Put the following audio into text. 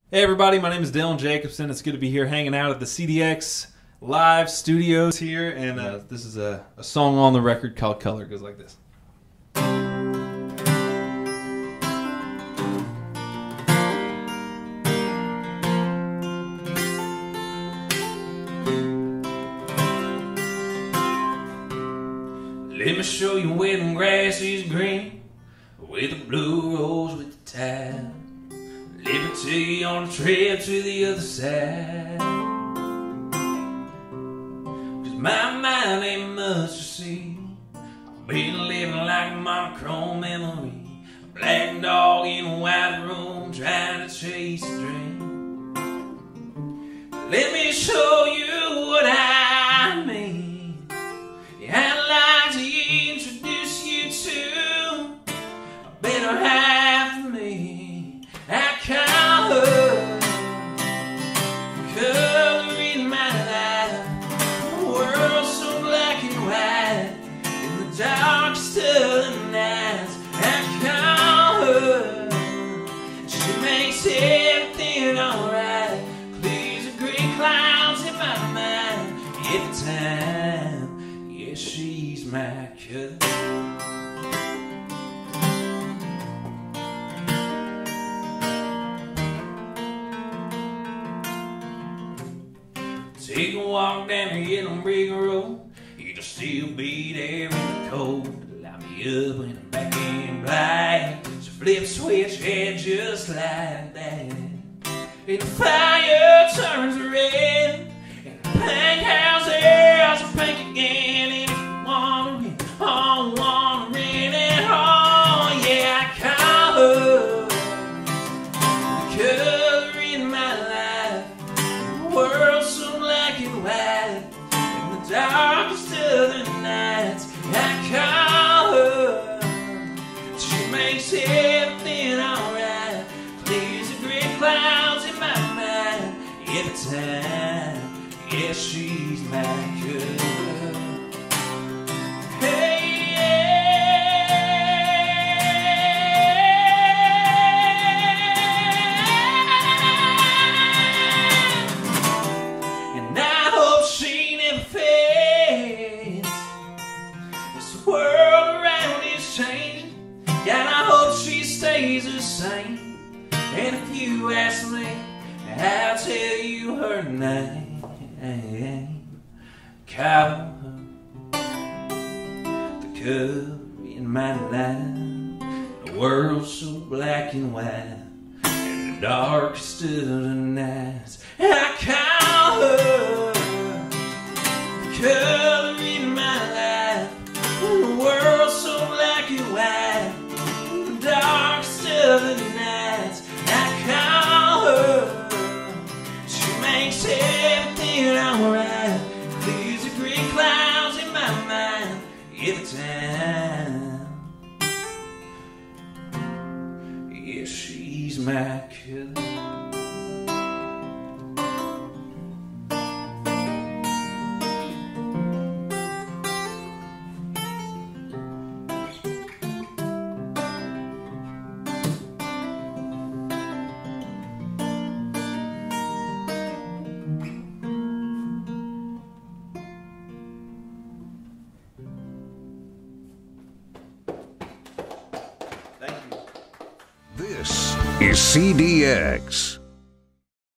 Hey everybody, my name is Dylan Jakobsen. It's good to be here hanging out at the CDX live studios here, and this is a song on the record called Color. It goes like this. Let me show you where the grass is green, where the blue rolls with the tide. Let me take you on a trip to the other side. 'Cause my mind ain't much to see. I've been living like a monochrome memory, a black dog in a white room trying to chase a dream. Let me show you what I mean. Yeah, I'd like to introduce you to a better half of me. I call her color in my life. The world's so black and white in the darkest of the nights. I call her, she makes everything alright. Clears the gray clouds in my mind every time. Yeah, she's my color. Take a walk down the yellow brick road. You'll still be there in the cold. Light me up when I'm back in black. So flip switch head just like that. And the fire turns red. And the pink house airs pink again. And if you wanna win, oh, wanna win it all. Yeah, I call her the color in my life. The world's so black and white in the darkest of the nights. I call her, she makes everything alright. Clears the gray clouds in my mind every time. Yeah, she's my color. Hey. And I hope she stays the same. And if you ask me, I'll tell you her name. Call her the color in my life. The world's so black and white in the darkest of the nights. I call her the color in my life. The world's so black and white, darkest of the nights. I call her, she makes everything alright. Clears the gray clouds in my mind every time. Yeah, she's my color. This is CDX.